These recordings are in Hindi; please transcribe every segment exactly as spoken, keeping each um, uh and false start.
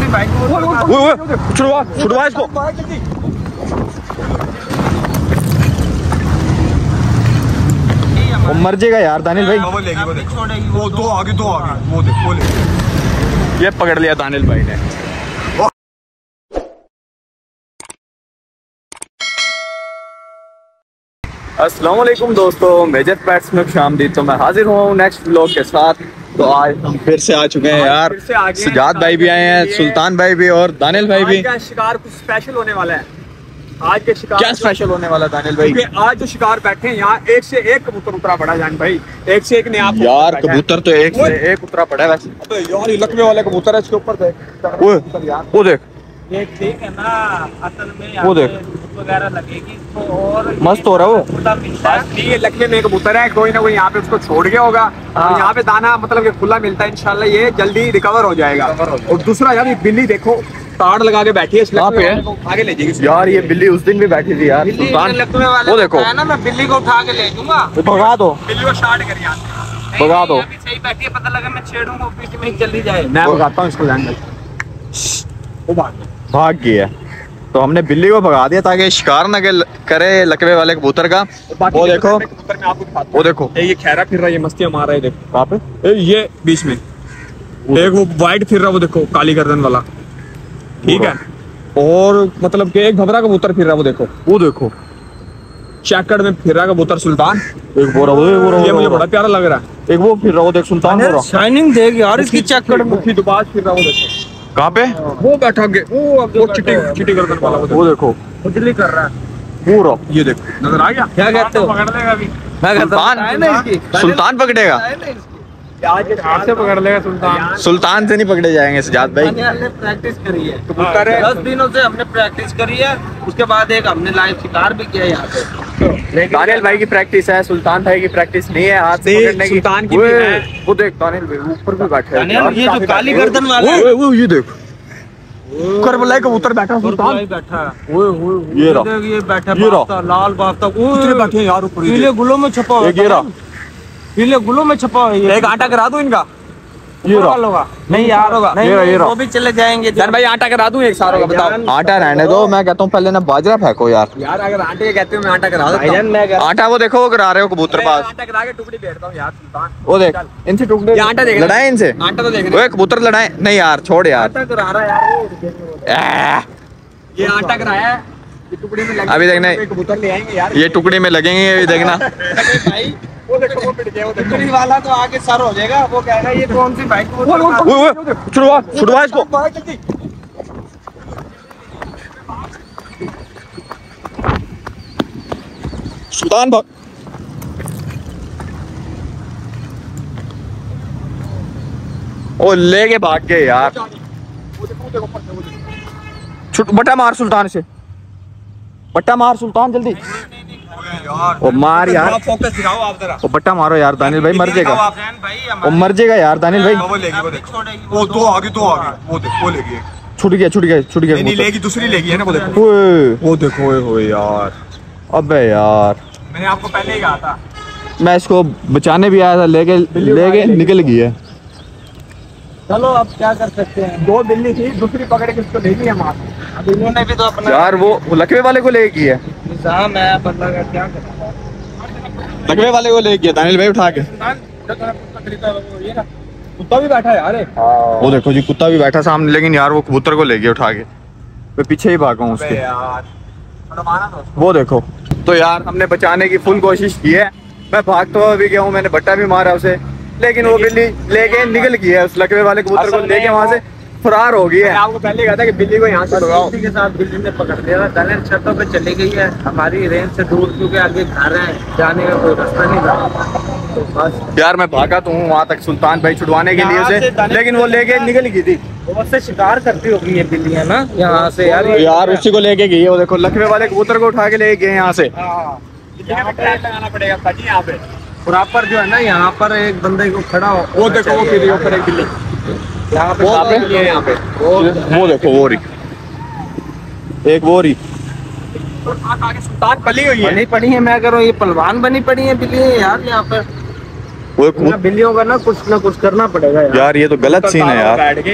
भाई छुड़वा छुड़वा इसको। वो मर जाएगा यार दानिल भाई। वो लेगी वो देख, वो दो आगे दो आगे वो देख वो ले। ये पकड़ लिया दानिल भाई ने। अस्सलाम वालेकुम दोस्तों, मेजर पेट्स में खुशामदीद। तो मैं हाजिर हूँ नेक्स्ट व्लॉग के साथ। तो आज हम फिर से आ चुके हैं यार। सजाद भाई भी आए हैं, सुल्तान भाई भी और दानिल भाई भी। आज का शिकार कुछ स्पेशल होने वाला है। आज के शिकार क्या स्पेशल होने वाला दानिल भाई? आज जो शिकार बैठे हैं यहाँ, एक से एक कबूतर उतरा पड़ा जान भाई, एक से एक ने आप यार कबूतर तो एक से एक उतरा पड़ा है वैसे। अबे यार ये लकवे वाले कबूतर है, इसके ऊपर देख वो वो देख ये ठीक है ना, असल में वो देख वगैरह लगेगी तो और मस्त हो रहा है वो। खुला मिलता है। ये लकवे में कबूतर है, कोई ना कोई यहाँ पे उसको छोड़ गया होगा और यहाँ पे दाना मतलब कि खुला मिलता है। इंशाल्लाह ये जल्दी रिकवर हो जाएगा। और दूसरा यार ये बिल्ली देखो ताड़ लगा के बैठी है, इस लकवे वाले को आगे ले जाएगी यार। ये बिल्ली उस दिन भी बैठी थी यार सुल्तान, वो देखो ना, मैं बिल्ली को उठा के ले जाऊंगा। वो भगा दो, बिल्ली को स्टार्ट कर यहाँ से भगा दो। अभी सही बैठी है, पता लगा मैं छेड़ूंगा पीठ में ही जल्दी जाए। मैं भगाता हूँ इसको जान वो भाग भाग गई है। तो हमने बिल्ली को भगा दिया ताकि शिकार न करे लकवे वाले कबूतर का। वो देखो वो देखो ये खैरा फिर रहा है, ये मस्तियां मार रहा है। देखो कहाँ पे? ये बीच में एक वो वाइट फिर रहा, वो देखो काली गर्दन वाला, ठीक है। और मतलब कि एक घबरा कबूतर फिर रहा, वो देखो वो देखो चैकड़ में फिर रहा कबूतर सुल्तान। एक बोरा वो वो ये मुझे बड़ा प्यारा लग रहा है। एक वो फिर रहा, वो देख सुल्तान बोरा शाइनिंग देगी यार इसकी चक्कर में। मुखी दुबाज फिर रहा, वो देखो कहाँ पे? वो बैठा के वो वो चिटी चिटी गर्दन वाला, वो देखो खुजली कर रहा है पूरा। ये देखो नजर आ गया। क्या कहते हो? पकड़ लेगा अभी मैं कहता सुल्तान सुल्तान पकड़ेगा, आज हाथ से पकड़ लेगा सुल्तान। सुल्तान से नहीं पकड़े जाएंगे सजाद भाई। हमने प्रैक्टिस करी है, कबूतर है। दस दिनों से हमने प्रैक्टिस करी है। उसके बाद एक हमने लाइव शिकार भी किया यहाँ पे। दानिल भाई की प्रैक्टिस है, सुल्तान भाई की प्रैक्टिस नहीं है हाथ से पकड़ने की। सुल्तान की भी है। वो देख दानिल भाई ऊपर भी बैठे हैं। ये जो काली गर्दन वाला वो वो ये देख करबलाई कबूतर बैठा सुल्तान बैठा है, ओए ओए ये रहा ये बैठा ये रहा। बाफ्ता, लाल बाफ्ता कितने बैठे हैं यार ऊपर? पीले गुलों में छपा हुआ एक ये रहा, पीले गुलों में छपा हुआ है। एक आटा करा दूं इनका? ये रहा होगा नहीं यार, होगा नहीं, ये रहा, ये रहा। वो भी चले जाएंगे। जान भाई आटा करा दूं एक सारों का? बताओ। आटा रहने दो, मैं कहता हूँ पहले ना बाजरा फेंको यार। यार अगर आटे कहते हो मैं आटा करा देता हूं। आटा वो देखो वो करा रहे हो कबूतर पास। आटा करा के टुकड़ी फेरता हूं यार सुल्तान। वो देख इनसे टुकड़े ये आटा देख लड़ाए इनसे। आटा तो देख वो कबूतर लड़ाए नहीं यार, छोड़ यार। आटा करा रहा है यार, ये आटा कराया है, ये टुकड़ी में लगे अभी देखना कबूतर ले आएंगे यार। ये टुकड़ी में लगेंगे, अभी देखना। भाई वो देखो वो पिट गया, वो देखो टुकड़ी वाला तो आगे सर हो जाएगा। वो कहेगा ये कौन सी बाइक वो वो छुड़वा छुड़वा इसको। सुल्तान भाग ओ लेके भाग गए यार। छुट बट्टा मार सुल्तान से, बट्टा मार सुल्तान जल्दी। ओ मार यार, फोकस दिखाओ आप जरा। ओ बट्टा मारो यार दानिल भाई मर जाएगा। भाई ओ मर जाएगा यार दानिल भाई। वो लेगी वो देखो, वो दो आगे दो आगे वो देखो वो लेगी। छूट गया छूट गया छूट गया। नहीं लेगी, दूसरी लेगी है ना, वो देखो ओए वो देखो। ओए होए यार, अबे यार मैंने आपको पहले ही कहा था। मैं इसको बचाने भी आया था, लेके लेके निकल गई है। चलो अब क्या कर सकते हैं। दो बिल्ली थी, दूसरी पकड़ के इसको ले गई हम। अब इन्होंने भी तो अपना यार वो लकवे वाले को लेके है, निजाम है बंदा का, क्या करें। लकवे वाले को लेके दानिल भाई उठा के। कुत्ता भी बैठा है यार। वो देखो जी कुत्ता भी बैठा सामने, लेकिन यार वो कबूतर को ले गया उठा के। मैं पीछे ही भागा हूँ उसके यार। वो देखो। तो यार हमने बचाने की फुल कोशिश की है। मैं भाग तो अभी गया हूँ, मैंने बट्टा भी मारा उसे, लेकिन वो बिल्ली लेके निकल गई है। उस लकवे वाले कबूतर को लेके वहाँ से फरार हो गई है। आपको पहले कहा था कि बिल्ली को यहाँ से भगाओ। के साथ बिल्ली ने पकड़ लिया था। दानिल छतों पे चली गई है हमारी रेंज से दूर, क्योंकि आगे घर है, जाने का कोई रास्ता नहीं था। तो बस यार मैं भागा तो हूँ वहाँ तक सुल्तान भाई छुड़वाने के लिए उसे, लेकिन वो लेके निकल गई थी। बहुत से शिकार करती होगी ये बिल्लियाँ ना यहाँ से यार। यार उसी को लेके गई है। वो देखो लकवे वाले कबूतर को उठा के ले गए यहाँ से। लगाना पड़ेगा ताकि यहाँ पे प्रॉपर जो है ना, यहाँ पर एक बंदे को खड़ा हो। वो देखो वो फिर ऊपर एक बिल्ली यहाँ पे वो बिल्ली है यहाँ पे। वो देखो वो रही, एक वो रही आगे सुल्तान पली हुई है। बनी पड़ी है, मैं करूँ ये पलवान बनी पड़ी है बिल्ली यार यहाँ पर। वो बिल्लियों का ना कुछ ना कुछ करना पड़ेगा यार। यार ये तो गलत सीन है यार। बैठ गए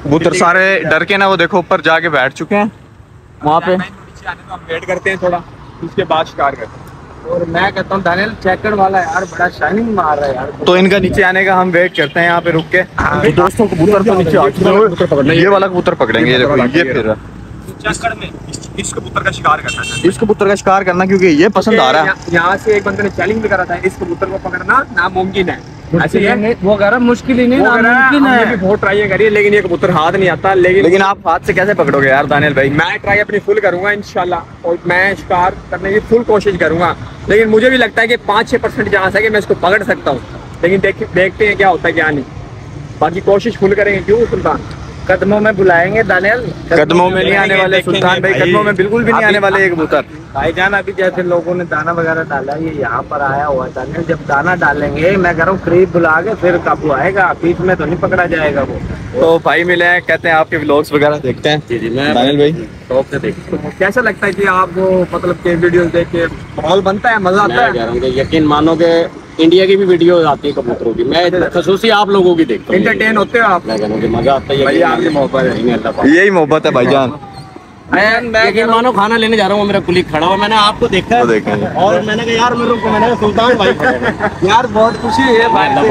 कबूतर सारे डर के ना वो देखो ऊपर जाके बैठ चुके हैं वहाँ पे। नीचे आने तो हम वेट करते हैं थोड़ा, उसके बाद शिकार करते हैं। और मैं कहता हूँ दानियल चेकर वाला यार बड़ा शाइनिंग मार रहा है यार। तो इनका नीचे आने का हम वेट करते हैं यहाँ पे रुक के। तो दोस्तों कबूतर तो नीचे आ चुके हैं, ये वाला कबूतर पकड़ेंगे, ये देखो ये फिर रहा। चक्कर में इस कबूतर का शिकार करना है, इस कबूतर का शिकार करना क्योंकि ये पसंद आ रहा है। यहाँ से एक बंदे ने चैलेंज भी करा था, इस कबूतर को पकड़ना नामुमकिन है। ऐसे ही वो कह रहा मुश्किल ही नहीं, नामुमकिन है। भी बहुत ट्राई करी है लेकिन ये कबूतर हाथ नहीं आता। लेकिन लेकिन आप हाथ से कैसे पकड़ोगे यार दानियल भाई? मैं ट्राई अपनी फुल करूंगा इंशाल्लाह, और मैं शिकार करने की फुल कोशिश करूंगा। लेकिन मुझे भी लगता है कि पाँच छः परसेंट चांस है कि मैं इसको पकड़ सकता हूँ, लेकिन देख देखते हैं क्या होता है क्या नहीं। बाकी कोशिश फुल करेंगे। क्यों सुल्तान? कदमों में बुलाएंगे दानियल, कदमों में नहीं आने वाले सुल्तान भाई, कदमों में बिल्कुल भी नहीं आने वाले ये कबूतर। भाईजान अभी जैसे लोगों ने दाना वगैरह डाला, ये यहाँ पर आया हुआ दानियल, जब दाना डालेंगे मैं कह रहा हूँ करीब बुला के फिर काबू आएगा, बीच में तो नहीं पकड़ा जाएगा वो। तो भाई मिले हैं, कहते हैं आपके व्लॉग्स वगैरह देखते हैं। जी जी मैं दानियल भाई शौक से देखता हूँ। कैसा लगता है कि आपको मतलब के वीडियो देख के माहौल बनता है, मजा आता है? यकीन मानो कि इंडिया की भी वीडियो आती है कबूतरों की, मैं खसूसी आप लोगों की देखता हूँ। एंटरटेन होते हो आप? मैं कहूँ कि मजा आता है, भाई आपकी मोहब्बत है, यही मोहब्बत है भाईजान। मैं यकीन मानो खाना लेने जा रहा हूँ, मेरा कुलीग खड़ा हुआ, मैंने आपको देखा है देखेंगे और मैंने कहा यार मेरे को, मैंने कहा सुल्तान भाई यार बहुत खुशी है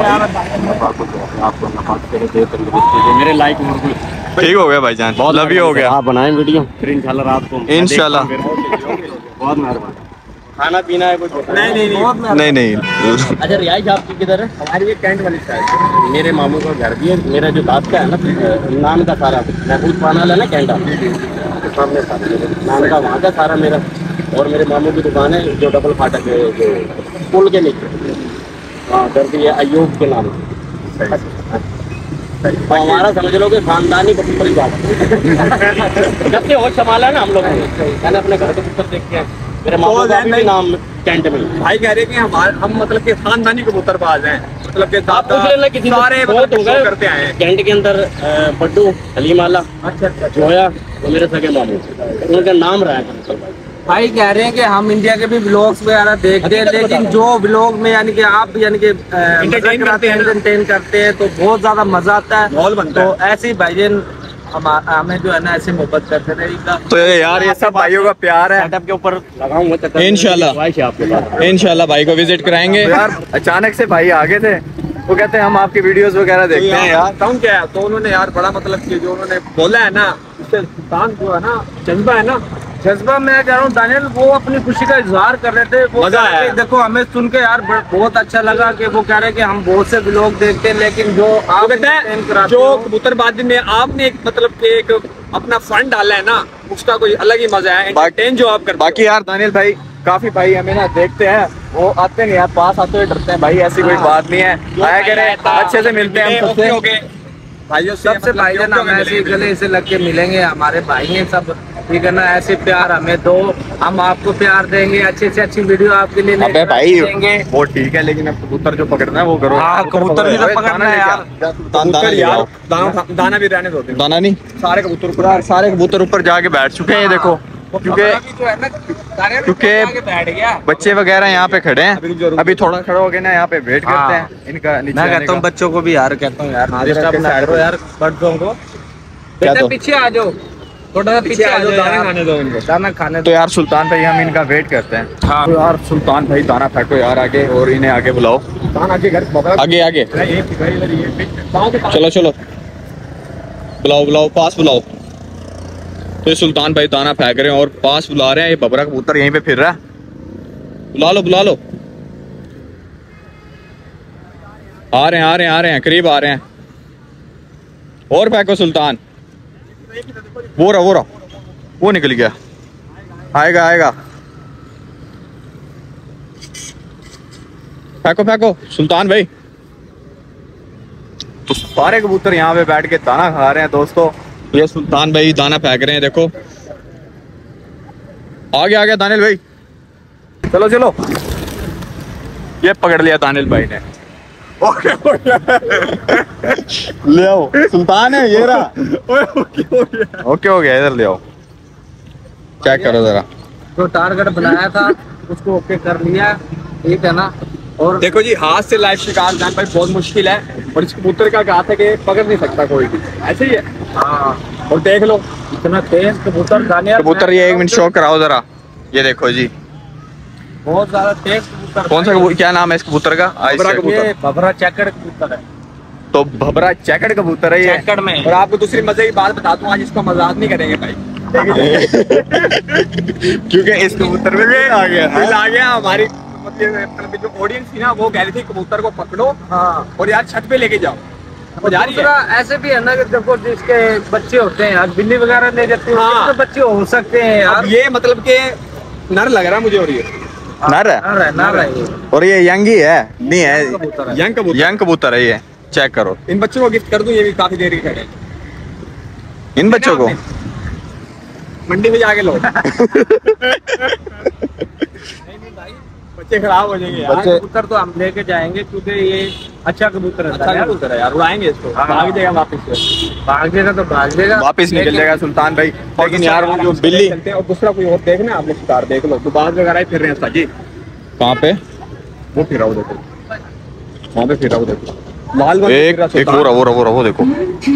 आपको मेरे लाइक ठीक हो गया भाईजान, बहुत लव यू हो गया। आप बनाएं वीडियो फिर इंशाल्लाह रात को इंशाल्लाह। बहुत मेहरबानी। खाना पीना है कुछ? नहीं नहीं नहीं नहीं नहीं अच्छा रिहाइश आपकी किधर है? हमारी ये कैंट वाली साइड। मेरे मामू का घर भी है, मेरा जो दाद का है ना नान का सारा महबूब पाना है ना कैंटा सामने सारा नान का वहाँ का सारा मेरा, और मेरे मामू की दुकान है जो डबल फाटक है जो पुल के नीचे, हाँ घर भी है अयूब के नाम से। तो हमारा समझ लो कि खानदानी कबूतर ही बात जब से होश संभाला है ना हम लोगों ने, मैंने अपने घर कबूतर देखे हैं, मेरे मामू का भी नाम कैंट में। भाई कह रहे कि हमारे हम मतलब कि खानदानी कबूतरबाज हैं, मतलब कि आप पूछ लेना किसी सारे मतलब शो करते आए हैं। कैंट के अंदर बड्डू हलीम आला अच्छा अच्छा जोया वो मेरे सगे मामू, उनका नाम रहा है। भाई कह रहे हैं कि हम इंडिया के भी ब्लॉग्स वगैरह देखते हैं, लेकिन जो ब्लॉग में यानी कि आप यानी कि एंटरटेन करते हैं एंटरटेन करते हैं तो बहुत ज्यादा मजा आता है, माहौल बनता है। तो ऐसे ही भाईजान हम हमें जो है ना ऐसे मोहब्बत करते रहेगा। तो यार ये सब भाइयों का प्यार है। सेटअप के ऊपर लगाऊंगा इंशाल्लाह इंशाल्लाह भाई को विजिट कराएंगे। यार अचानक से भाई आगे थे, वो कहते हैं हम आपकी वीडियोस वगैरह देखते हैं यार। बताऊं क्या है, तो उन्होंने यार बड़ा मतलब कि जो उन्होंने बोला है ना, उससे सुल्तान जो है ना जज्बा है ना, जज्बा मैं कह रहा हूँ दानियल, वो अपनी खुशी का इजहार कर रहे थे। वो मजा कह रहे आया। थे, देखो हमें सुन के यार बहुत अच्छा लगा कि वो कह रहे हैं कि हम बहुत से लोग देखते हैं, लेकिन जो आप कहते हैं जो कबूतरबाजी में आपने एक मतलब कि एक अपना फंड डाला है ना, उसका कोई अलग ही मजा है, एंटरटेन जो आप करते हो। बाकी यार दानियल भाई काफी भाई हमें ना देखते हैं, वो आते नहीं यार, पास आते हुए डरते हैं भाई, ऐसी कोई बात नहीं है, आया करे अच्छे से मिलते हैं हम सबसे भाइयों से, सबसे भाईजान हम ऐसे ही गले से लग के मिलेंगे, हमारे भाई हैं सब, ठीक है ना। ऐसे प्यार हमें दो, हम आपको प्यार देंगे, अच्छी से अच्छी वीडियो आपके लिए अबे भाई देंगे। वो ठीक है, लेकिन अब कबूतर जो पकड़ना है वो करो। हाँ, कबूतर भी तो पकड़ना है यार। कबूतर यार दाना दाना भी रहने दो, दाना नहीं, सारे कबूतर ऊपर यार सारे कबूतर ऊपर जाके बैठ चुके हैं, ये देखो, क्योंकि क्योंकि बैठ गया बच्चे वगैरह यहाँ पे खड़े हैं, अभी थोड़ा खड़ा हो गए ना, यहाँ पे वेट करते हैं इनका नीचे मैं आने कहता हूँ का। बच्चों को भी यार कहता हूँ यार डिस्टर्ब ना करो यार बच्चों को, क्या तो? पीछे आ जाओ, थोड़ा सा पीछे आ जाओ, दाना खाने दो इनको, दाना खाने तो यार सुल्तान भाई हम इनका वेट करते हैं। हाँ। तो यार सुल्तान भाई दाना फेंको यार आगे, और इन्हें आगे बुलाओ, दाना के घर आगे आगे चलो चलो बुलाओ बुलाओ, पास बुलाओ। तो ये सुल्तान भाई दाना फेंक रहे हैं और पास बुला रहे हैं, ये बबरा कबूतर यहीं पे फिर रहा है, बुला लो बुला लो, आ रहे हैं आ रहे हैं आ रहे हैं, करीब आ रहे हैं, और फेंको सुल्तान, वो रहा वो रहा वो निकल गया, आएगा आएगा, फेंको फेंको सुल्तान भाई। तो सारे कबूतर यहाँ पे बैठ के दाना खा रहे हैं दोस्तों, ये सुल्तान भाई दाना फेंक रहे हैं, देखो आ गया आ गया दानिल भाई, चलो चलो, ये पकड़ लिया दानिल भाई ने, ले आओ सुल्तान है ये रहा, ओके हो गया, इधर ले आओ, चेक करो जरा, जो टारगेट बनाया था उसको ओके कर लिया, ठीक है ना। और देखो जी, हाथ से लाइव शिकार जान भाई बहुत मुश्किल है, और इस कबूतर का कहा था कि पकड़ नहीं सकता कोई भी, ऐसे ही है। हाँ, और देख लो इतना तेज कबूतर, कबूतर ये एक मिनट शो कराओ जरा, ये देखो जी बहुत ज्यादा तेज कबूतर। कौन सा कबूतर, क्या नाम है इस कबूतर का? भबरा कबूतर, भबरा चेकड़ कबूतर है। तो भबरा चेकड़ कबूतर है ये। चेकड़ में। और आपको दूसरी मजे की बात बता दूं, आज इसको मजाक नहीं करेंगे भाई क्योंकि इस कबूतर में भी आ गया दिल आ गया हमारी, मतलब जो ऑडियंस थी ना वो कह रही थी कबूतर को पकड़ो, हाँ, और यार छत पे लेके जाओ। दूसरा ऐसे भी है ना कि देखो जिसके बच्चे होते हैं यार, बिल्ली वगैरह ले जाते हैं, हाँ, तो बच्चे हो सकते हैं यार। ये मतलब के नर लग रहा है मुझे, और ये नर है, नर है, नर है, और ये यंग ही है, नहीं है यंग कबूतर, यंग कबूतर है ये। चेक करो, इन बच्चों को गिफ्ट कर दूं, ये भी काफी देर के खड़े इन बच्चों को मंडी में जाके लो बच्चे खराब हो जाएंगे यार। कबूतर तो हम लेके जाएंगे क्योंकि ये अच्छा कबूतर है, अच्छा कबूतर है यार, उड़ाएंगे इसको, भाग जाएगा वापस से, भाग जाएगा तो भाग जाएगा, वापस निकल जाएगा सुल्तान भाई। लेकिन यार वो जो बिल्ली, और दूसरा कोई और देखना आप लोग शिकार देख लो, तो बाहर वगैरह फिर रहे हैं साजी। कहाँ पे? वो फिर रहा देखो, वहाँ पे फिर रहा देखो, लाल एक एक वो रहा वो रहा वो रहा वो देखो।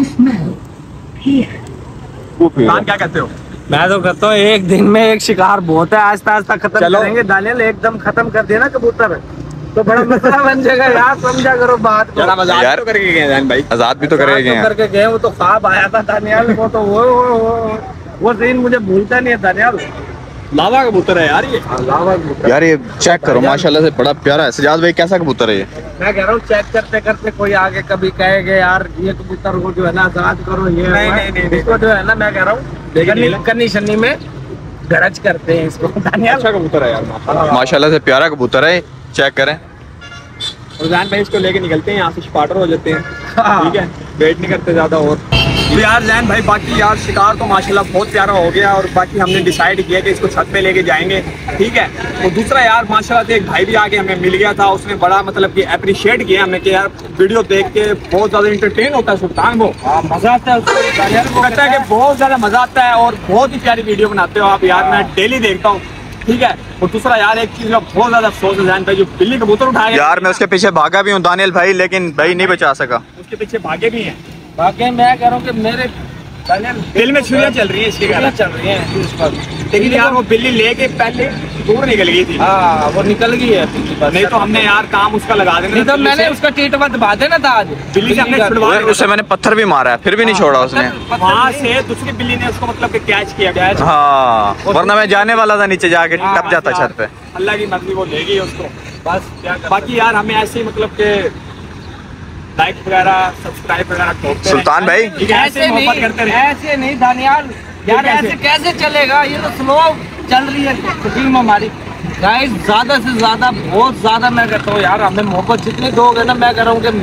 क्या कहते हो? मैं तो कहता हूँ एक दिन में एक शिकार बहुत है, आस्ता आस्ता खत्म करेंगे दानियल, एकदम खत्म कर देना कबूतर तो बड़ा मसला बन जाएगा यार, समझा करो बात को। यार तो करके गए जान भाई, आजाद भी तो करेंगे तो करके गए, वो तो ख्वाब आया था दानियल, वो तो वो वो वो सीन मुझे भूलता नहीं है दानियल। लावा कबूतर है यार ये, लावा कबूतर यार, ये चेक करो माशाल्लाह से बड़ा प्यारा है। सजाद भाई कैसा कबूतर है ये? मैं कह रहा हूँ चेक करते करते कोई आगे कभी कहेगा यार ये कबूतर को जो है ना आजाद करो, ये नहीं नहीं नहीं इसको जो है ना, मैं कह रहा हूँ कन्नी शन्नी में गरज करते हैं इसको। अच्छा कबूतर है यार माशाल्लाह से, प्यारा कबूतर है, चेक करें। और जैन भाई इसको लेके निकलते हैं यहाँ से, स्पाटर हो जाते हैं, ठीक है, वेट नहीं करते ज्यादा। और तो यार जैन भाई बाकी यार शिकार तो माशाल्लाह बहुत प्यारा हो गया, और बाकी हमने डिसाइड किया कि इसको छत पे लेके जाएंगे, ठीक है। और दूसरा यार माशाल्लाह से एक भाई भी आके हमें मिल गया था, उसने बड़ा मतलब कि अप्रिशिएट किया हमें कि यार वीडियो देख के बहुत ज्यादा इंटरटेन होता है सुल्तान, वो मजा आता है उसको, कहता है कि बहुत ज्यादा मजा आता है और बहुत ही प्यारी वीडियो बनाते हो आप यार, मैं डेली देखता हूँ, ठीक है। और दूसरा यार एक चीज का बहुत ज्यादा अफसोस है जान भाई, जो बिल्ली कबूतर उठा गया यार, मैं उसके पीछे भागा भी हूँ दानियल भाई, लेकिन भाई नहीं बचा सका। उसके पीछे भागे भी हैं, भागे मैं कह रहा हूँ कि मेरे दिल में छुरियां चल रही हैं, इसके कारण चल रही हैं इस पर, लेकिन यार वो बिल्ली लेके पहले दूर निकल गई थी। हाँ वो निकल गई है, नहीं तो हमने यार काम उसका लगा देना, तो मैंने उसका टीटवा दबा देना था आज, बिल्ली से हमने छुड़वा, उससे मैंने पत्थर भी मारा है, फिर भी नहीं छोड़ा उसने, वहाँ से दूसरी बिल्ली ने उसको मतलब कि कैच किया गया। हाँ, वरना मैं जाने वाला था नीचे, जाके टप जाता छत पे। अल्लाह की मर्जी, वो ले गई उसको बस। बाकी यार हमें ऐसे मतलब के लाइक वगैरह सब्सक्राइब वगैरह ठोकते सुल्तान भाई ऐसे मोहब्बत करते रहे, ऐसे नहीं दानियाल यार, ऐसे कैसे चलेगा, ये तो स्लो चल रही है फिल्म हमारी गाइस, ज्यादा से ज्यादा बहुत ज्यादा मैं कहता हूँ यार, हमें मोहब्बत जितनी दोगे ना, मैं कह रहा हूँ कि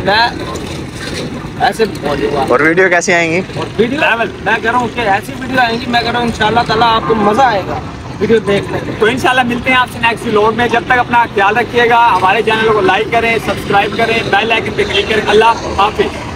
मैं ऐसे बोलूँगा। और वीडियो कैसी आएंगी? और वीडियो मैं कह रहा हूँ कि ऐसी वीडियो आएंगी, मैं कह रहा हूँ इंशाल्लाह ताला आपको मजा आएगा वीडियो देखने। तो इंशाल्लाह मिलते हैं आपसे नेक्स्ट व्लॉग में, जब तक अपना ख्याल रखिएगा, हमारे चैनल को लाइक करें, सब्सक्राइब करें, बेल आइकन पे क्लिक करें। अल्लाह हाफिज।